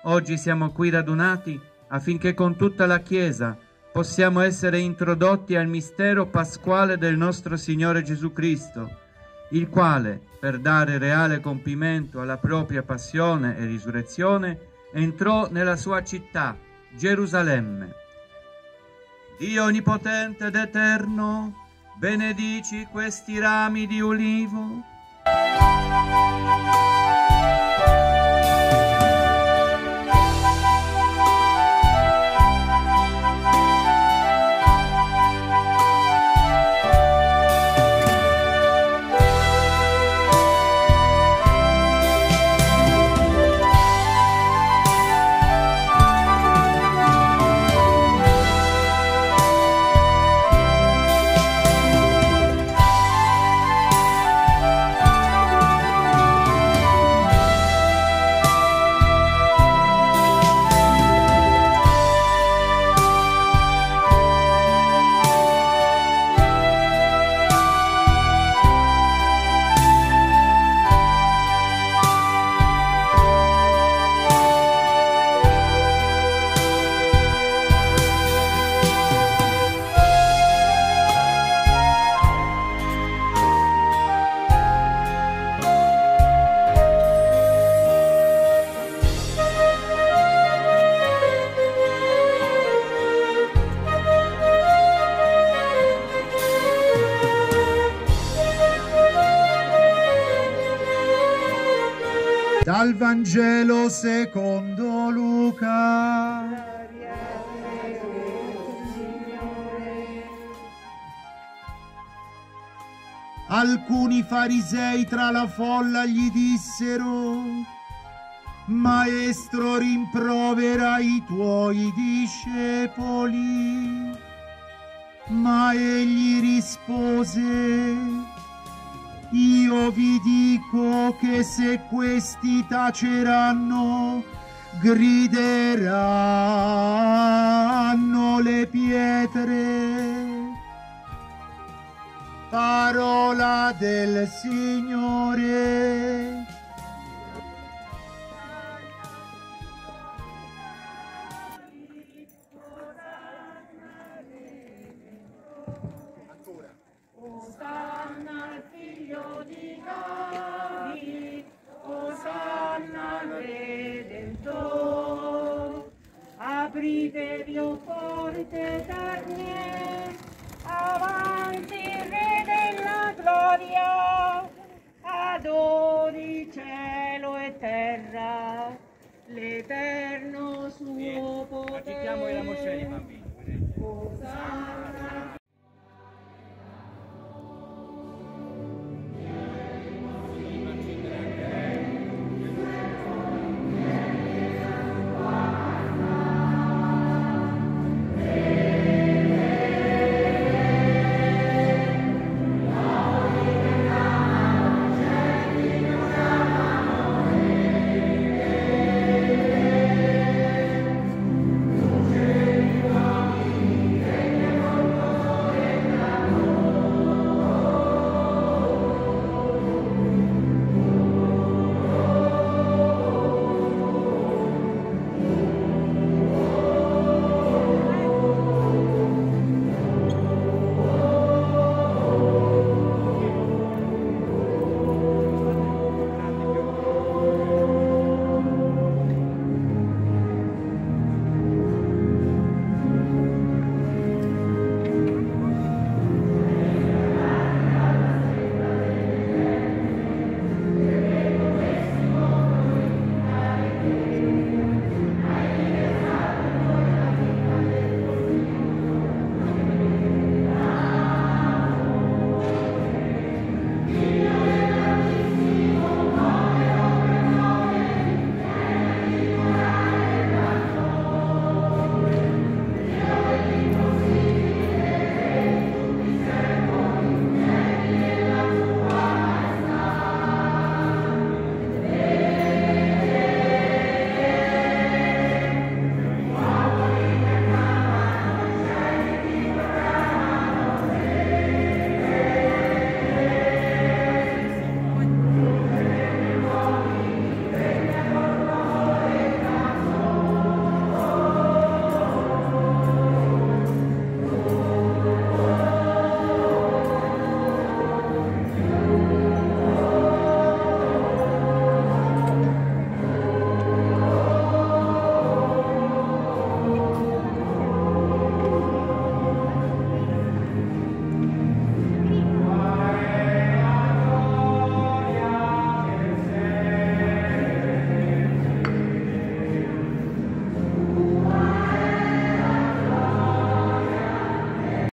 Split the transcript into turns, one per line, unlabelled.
oggi siamo qui radunati affinché con tutta la Chiesa possiamo essere introdotti al mistero pasquale del nostro Signore Gesù Cristo, il quale, per dare reale compimento alla propria passione e risurrezione, entrò nella sua città, Gerusalemme. Dio onnipotente ed eterno, benedici questi rami di ulivo.
Dal Vangelo secondo Luca. Alcuni farisei tra la folla gli dissero: Maestro, rimprovera i tuoi discepoli. Ma egli rispose: io vi dico che se questi taceranno, grideranno le pietre. Parola del Signore.
Osanna al figlio di David, Osanna al Redentore. Apritevi, o porte d'arnie, avanti il Re della gloria. Adori cielo e terra, l'eterno suo potere. Osanna